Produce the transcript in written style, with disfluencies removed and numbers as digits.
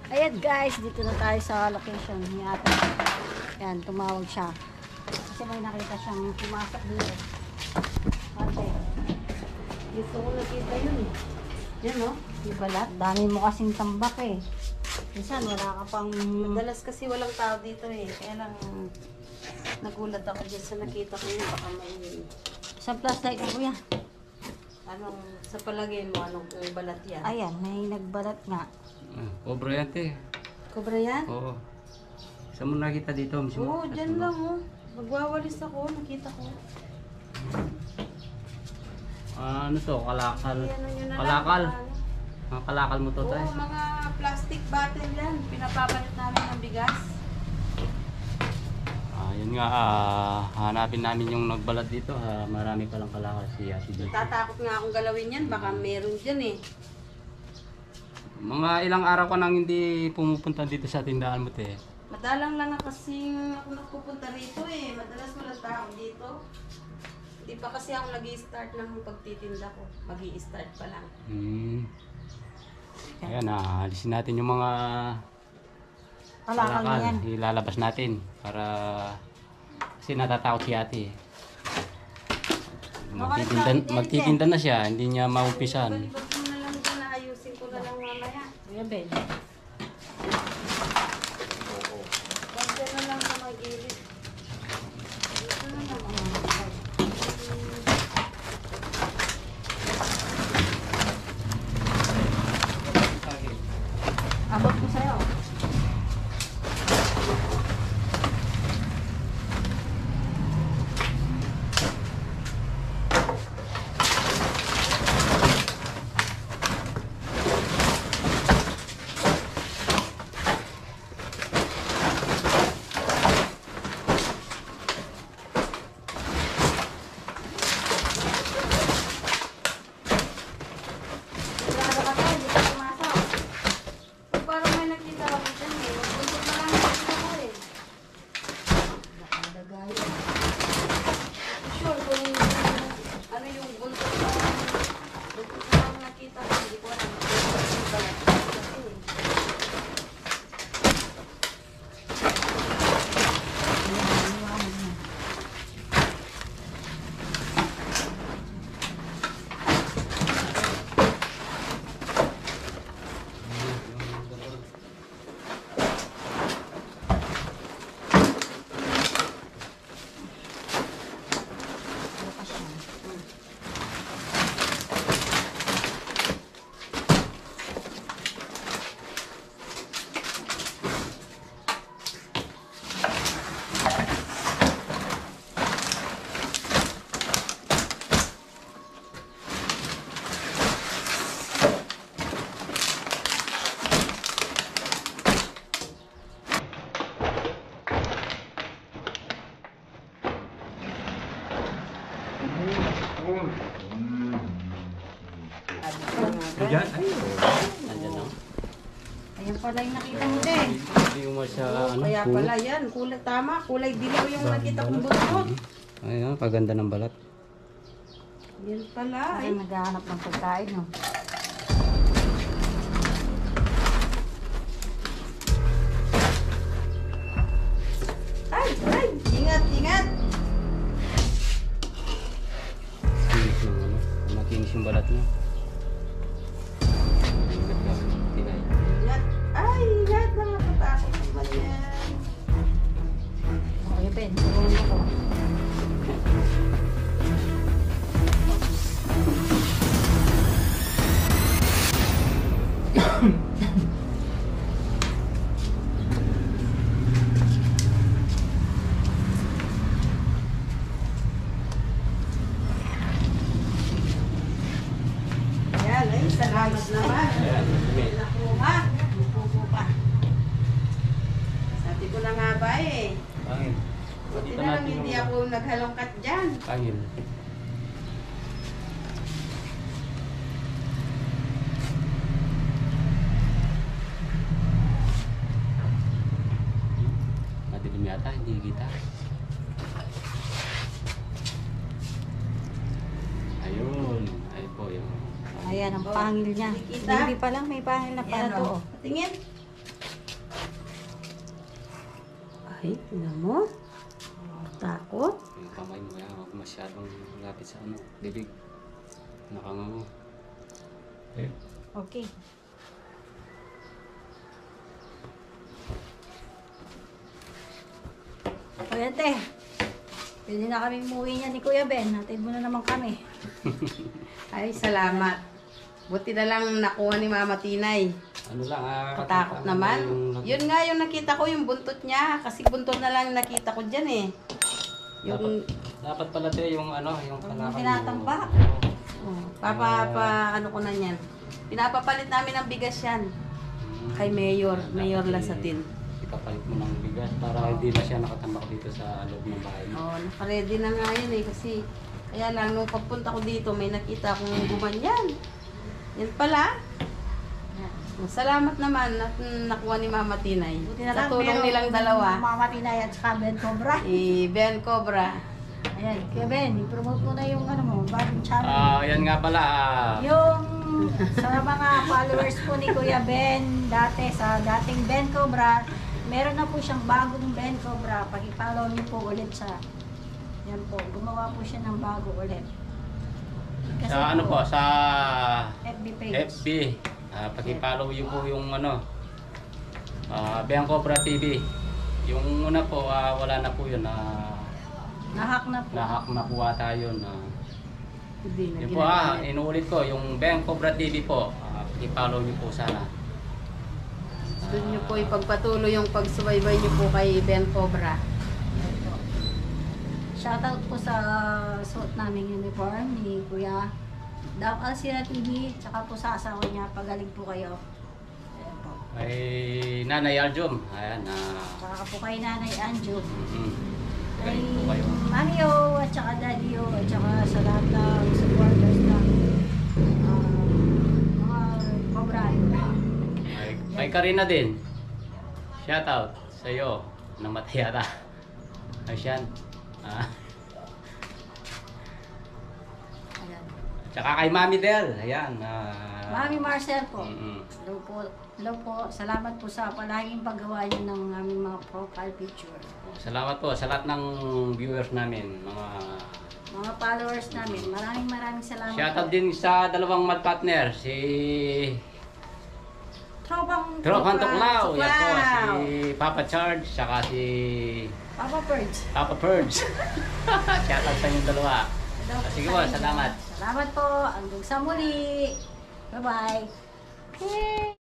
Ayan guys, dito na tayo sa location ni ate. Ayan, tumawag siya. Kasi may nakita siyang pumasok dito. Ate, dito ko nakita yun eh. Yan o, di balat. Dami mo kasing tambak eh. Minsan wala ka pang... Madalas kasi walang tao dito eh. Kaya lang nagulat ako dyan sa nakita ko yun. Baka may... Isang flashlight mo kuya. Anong, sa palagay mo, anong balat yan? Ayan, may nagbalat nga. Cobra yan, te. Cobra yan? Oo. Saan mo nakita dito? Mismo? Oo, dyan lang oh. Magwawalis ako, nakita ko. Ano to? Kalakal. Ano yun na lang, Kalakal. ano? Mga kalakal mo to, Oo, tay. mga plastic bottle yan. Pinapapalit namin ng bigas. Yun nga, hanapin namin yung nagbalat dito. Marami palang kalakal si Ate dito. Tatakot nga akong galawin yan. Baka meron dyan eh. Mga ilang araw ka nang hindi pumupunta dito sa tindahan mo, te. Madalang lang na kasi ako nagpupunta rito eh. Madalas walang tao dito. Hindi pa kasi ako nag-i-start ng pagtitinda ko. Mag-i-start pa lang. Ayan, alisin natin yung mga Kalakal na yan. Ilalabas natin para kasi natatakot si ate. Magtitinda na siya, hindi niya maumpisan. Balibag mo na lang dyan, ayusin ko na lang mamaya. Kuya Ben. Basta na lang sa mag-ilit. Dito na lang. Abot ko sa'yo. Sigurado ka tayo, hindi ka pumasok. Parang may nakita ako dyan eh. Magbuntot na lang nakita ko eh. Nakadagay. Sure, kung ano yung buntot na lang nakita ko, hindi ko alam. Yung balat kasi eh. Diyan? Nandiyan na. Ayan pala yung nakita mo din. Hindi mo siya, Kaya pala yan, kulay tama, kulay dilaw yung nakita kong buntot. Ayun, paganda ng balat. Yan pala Ay, ay. naghahanap ng pagkain, no? Ay, ay, ingat, ingat. Kinis ng ano, makinis yung balat niya. Ingat ka, tinay. Ingat. Ay, ingat. Nakakatakot naman yan. Kuya Ben, tulungan mo ko. Ayan, ay, salamat naman. Ayan, dumi. Nakuha. Nakuha pa. Sabi ko na nga ba eh. Pangil. Buti Dito na lang natin hindi yung- ako naghalongkat dyan. Pangil. Madilim yata, hindi kita. Ayun, ay po yung Ayan ang pangil niya. Nakikita? Hindi pa lang, may pangil na pala Ayan to. o. Oh. Tingin. Ay, tingnan mo. Takot. Yung kamay mo kaya huwag masyadong lapit sa ano, bibig. Nakangango. Okay. Okay. O yan, te. Pwede na kaming umuwi niya ni Kuya Ben. Hatid mo na naman kami. Ay, salamat. Buti na lang nakuha ni Mama Tinay. Ano lang, Katakot naman. Yun nga yung nakita ko, yung buntot niya. Kasi buntot na lang nakita ko dyan eh. Yung Dapat pala tayo yung ano, yung kalakal. tinatamba. ano ko na yan. Pinapapalit namin ng bigas yan. Kay Mayor Lasatin. Ipapalit mo ng bigas para hindi na siya nakatambak dito sa loob ng bahay mo. Oh, naka-ready na nga yun eh. Kasi, kaya lang, nung pagpunta ko dito, may nakita akong gumanyan. Yan pala. Salamat naman at nakuha ni Mama Tinay. Buti na Sa lang, tulong meron nilang dalawa. Mama Tinay at saka Ben Cobra. Ben Cobra. Ayan, Kuya Ben, i-promote mo na yung ano mo, bagong channel. Yan nga pala. Yung sa mga followers po ni Kuya Ben, dati sa dating Ben Cobra, meron na po siyang bagong Ben Cobra. Pag-follow niyo po ulit siya. Yan po, gumawa po siya ng bago ulit. Kasi Sa ano po, sa FB page. FB. Pag-follow niyo po yung ano, Beyang Cobra TV. Yung una po, wala na po yun. Nahack na po. Nahak na po ata yun. Hindi na Yun po inuulit ko, yung Beyang Cobra TV po. Pag-follow niyo po sana. Doon niyo po ipagpatuloy yung pagsubaybay niyo po kay Ben Cobra. Ito. Shoutout po sa suot naming uniform ni Kuya Dam Alcira TV, tsaka po sa asawa niya, pagaling po kayo. Ayan po. Ay, Nanay Aljum. Ayan. Tsaka po kay Nanay Anjo. Kay Galing po kayo. Mamio, at saka Daddy-o, at saka sa lahat ng supporters ng mga Cobrano. Kay Karina din. Shout out sa iyo. Namatay yata. Asyan. Ayan. Tsaka kay Mami Del. Ayan. Mami Marcel po. Mm-mm. Hello po. Hello po. Salamat po sa palaging paggawa niyo ng aming mga profile picture. Salamat po sa lahat ng viewers namin. Mga followers namin. Maraming salamat Shout out po. din sa dalawang mag partner. Si Tropang Tuklaw. Yan po. Tuklaw. Si Papa Charge. Saka si Papa Purge. Papa Purge. Shout out sa inyong dalawa. Hello po Sige sa po, inyo. salamat. Salamat po. Hanggang sa muli. Bye-bye. Yay!